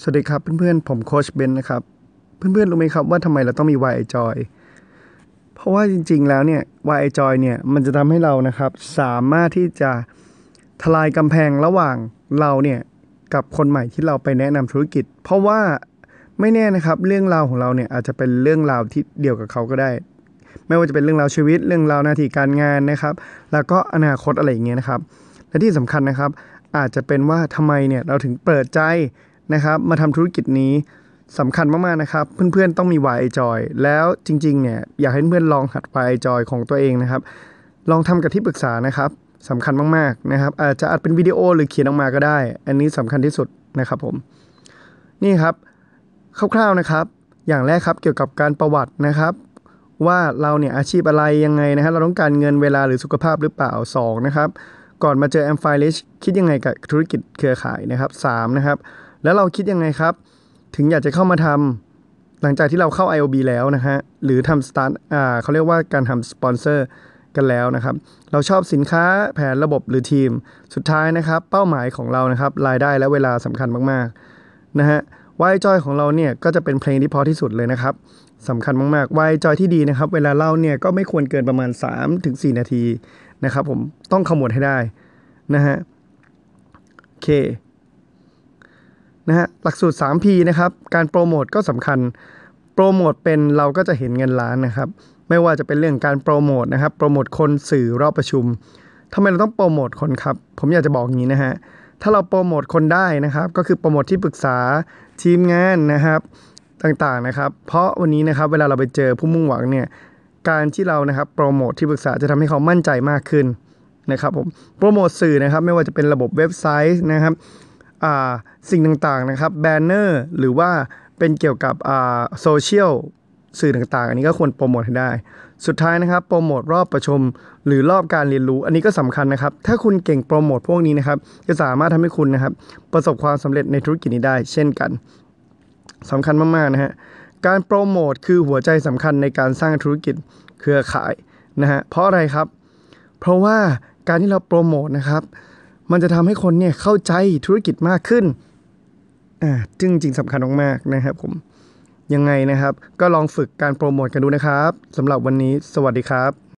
สวัสดีครับเพื่อนๆผมโค้ชเบนนะครับเพื่อนๆรู้ไหมครับว่าทำไมเราต้องมี YI Joy เพราะว่าจริงๆแล้วเนี่ย YI Joy เนี่ยมันจะทำให้เรานะครับสามารถที่จะทลายกำแพงระหว่างเราเนี่ยกับคนใหม่ที่เราไปแนะนำธุรกิจเพราะว่าไม่แน่นะครับเรื่องราวของเราเนี่ยอาจจะเป็นเรื่องราวที่เดียวกับเขาก็ได้ไม่ว่าจะเป็นเรื่องราวชีวิตเรื่องราวหน้าที่การงานนะครับแล้วก็อนาคตอะไรอย่างเงี้ยนะครับและที่สำคัญนะครับอาจจะเป็นว่าทำไมเนี่ยเราถึงเปิดใจนะครับมาทำธุรกิจนี้สำคัญมากๆนะครับเพื่อนๆต้องมี YI Joy แล้วจริงๆเนี่ยอยากให้เพื่อนๆลองหัด YI Joy ของตัวเองนะครับลองทำกับที่ปรึกษานะครับสำคัญมากๆนะครับอาจจะอัดเป็นวิดีโอหรือเขียนออกมาก็ได้อันนี้สำคัญที่สุดนะครับผมนี่ครับคร่าวๆนะครับอย่างแรกครับเกี่ยวกับการประวัตินะครับว่าเราเนี่ยอาชีพอะไรยังไงนะฮะเราต้องการเงินเวลาหรือสุขภาพหรือเปล่า2นะครับก่อนมาเจอ Amfilish คิดยังไงกับธุรกิจเครือข่ายนะครับ3นะครับแล้วเราคิดยังไงครับถึงอยากจะเข้ามาทำหลังจากที่เราเข้า IOB แล้วนะฮะหรือทำสตาร์ทเขาเรียกว่าการทำสปอนเซอร์กันแล้วนะครับเราชอบสินค้าแผนระบบหรือทีมสุดท้ายนะครับเป้าหมายของเรานะครับรายได้และเวลาสำคัญมากๆนะฮะ YI Joy ของเราเนี่ยก็จะเป็นเพลงที่เพราะที่สุดเลยนะครับสำคัญมากๆ YI Joy ที่ดีนะครับเวลาเล่าเนี่ยก็ไม่ควรเกินประมาณ 3-4 นาทีนะครับผมต้องขมวดให้ได้นะฮะโอเคนะฮะหลักสูตร 3P นะครับการโปรโมทก็สำคัญโปรโมทเป็นเราก็จะเห็นเงินล้านนะครับไม่ว่าจะเป็นเรื่องการโปรโมทนะครับโปรโมทคนสื่อรอบประชุมทำไมเราต้องโปรโมทคนครับผมอยากจะบอกอย่างนี้นะฮะถ้าเราโปรโมทคนได้นะครับก็คือโปรโมทที่ปรึกษาทีมงานนะครับต่างๆนะครับเพราะวันนี้นะครับเวลาเราไปเจอผู้มุ่งหวังเนี่ยการที่เรานะครับโปรโมทที่ปรึกษาจะทำให้เขามั่นใจมากขึ้นนะครับผมโปรโมทสื่อนะครับไม่ว่าจะเป็นระบบเว็บไซต์นะครับสิ่งต่างๆนะครับแบนเนอร์หรือว่าเป็นเกี่ยวกับโซเชียลสื่อต่างๆอันนี้ก็ควรโปรโมทให้ได้สุดท้ายนะครับโปรโมทรอบประชุมหรือรอบการเรียนรู้อันนี้ก็สำคัญนะครับถ้าคุณเก่งโปรโมทพวกนี้นะครับจะสามารถทำให้คุณนะครับประสบความสำเร็จในธุรกิจนี้ได้เช่นกันสำคัญมากๆนะฮะการโปรโมทคือหัวใจสำคัญในการสร้างธุรกิจเครือข่ายนะฮะเพราะอะไรครับเพราะว่าการที่เราโปรโมทนะครับมันจะทำให้คนเนี่ยเข้าใจธุรกิจมากขึ้นจริงๆสำคัญมากๆนะครับผมยังไงนะครับก็ลองฝึกการโปรโมทกันดูนะครับสำหรับวันนี้สวัสดีครับ